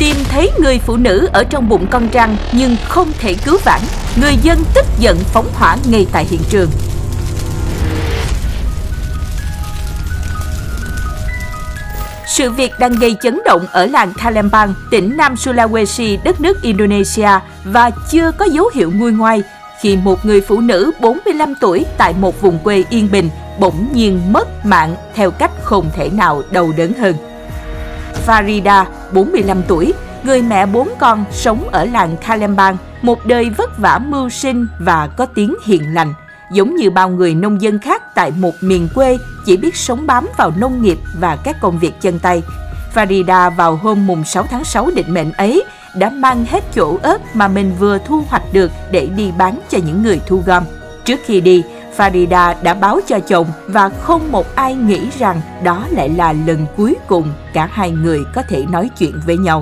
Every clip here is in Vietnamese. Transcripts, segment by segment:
Tìm thấy người phụ nữ ở trong bụng con trăng nhưng không thể cứu vãn. Người dân tức giận phóng hỏa ngay tại hiện trường. Sự việc đang gây chấn động ở làng Palembang, tỉnh Nam Sulawesi, đất nước Indonesia và chưa có dấu hiệu nguôi ngoai khi một người phụ nữ 45 tuổi tại một vùng quê yên bình bỗng nhiên mất mạng theo cách không thể nào đau đớn hơn. Farida, 45 tuổi, người mẹ 4 con sống ở làng Palembang, một đời vất vả mưu sinh và có tiếng hiền lành. Giống như bao người nông dân khác tại một miền quê chỉ biết sống bám vào nông nghiệp và các công việc chân tay, Farida vào hôm mùng 6 tháng 6 định mệnh ấy đã mang hết chỗ ớt mà mình vừa thu hoạch được để đi bán cho những người thu gom. Trước khi đi, Farida đã báo cho chồng và không một ai nghĩ rằng đó lại là lần cuối cùng cả hai người có thể nói chuyện với nhau.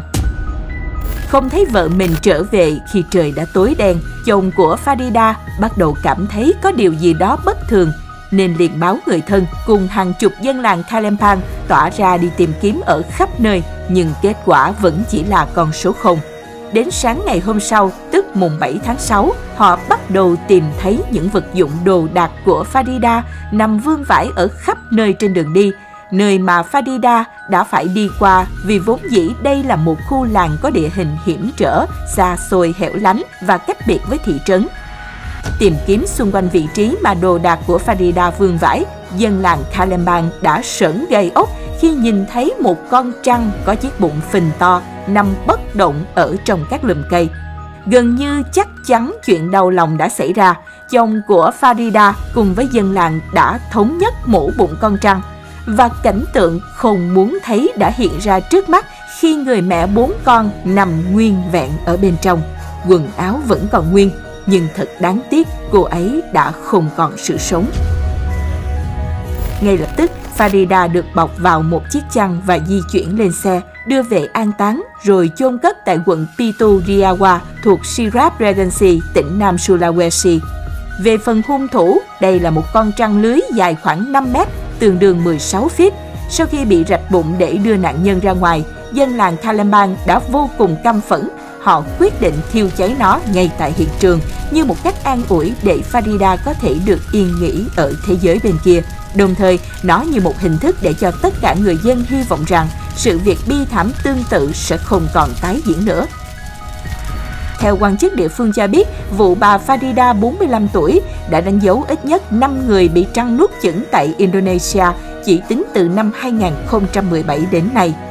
Không thấy vợ mình trở về khi trời đã tối đen, chồng của Farida bắt đầu cảm thấy có điều gì đó bất thường, nên liền báo người thân cùng hàng chục dân làng Palembang tỏa ra đi tìm kiếm ở khắp nơi, nhưng kết quả vẫn chỉ là con số 0. Đến sáng ngày hôm sau, tức mùng 7 tháng 6, họ bắt đầu tìm thấy những vật dụng đồ đạc của Farida nằm vương vãi ở khắp nơi trên đường đi, nơi mà Farida đã phải đi qua vì vốn dĩ đây là một khu làng có địa hình hiểm trở, xa xôi hẻo lánh và cách biệt với thị trấn. Tìm kiếm xung quanh vị trí mà đồ đạc của Farida vương vãi, dân làng Palembang đã sởn gai ốc khi nhìn thấy một con trăng có chiếc bụng phình to nằm bất động ở trong các lùm cây. Gần như chắc chắn chuyện đau lòng đã xảy ra, chồng của Farida cùng với dân làng đã thống nhất mổ bụng con trăng. Và cảnh tượng không muốn thấy đã hiện ra trước mắt khi người mẹ 4 con nằm nguyên vẹn ở bên trong. Quần áo vẫn còn nguyên, nhưng thật đáng tiếc cô ấy đã không còn sự sống. Ngay lập tức, Farida được bọc vào một chiếc chăn và di chuyển lên xe, đưa về an táng rồi chôn cất tại quận Pitu Riau thuộc Sirap Regency, tỉnh Nam Sulawesi. Về phần hung thủ, đây là một con trăng lưới dài khoảng 5 mét, tương đương 16 feet. Sau khi bị rạch bụng để đưa nạn nhân ra ngoài, dân làng Palembang đã vô cùng căm phẫn. Họ quyết định thiêu cháy nó ngay tại hiện trường như một cách an ủi để Farida có thể được yên nghỉ ở thế giới bên kia. Đồng thời, nó như một hình thức để cho tất cả người dân hy vọng rằng sự việc bi thảm tương tự sẽ không còn tái diễn nữa. Theo quan chức địa phương cho biết, vụ bà Farida 45 tuổi đã đánh dấu ít nhất 5 người bị trăng nuốt chửng tại Indonesia chỉ tính từ năm 2017 đến nay.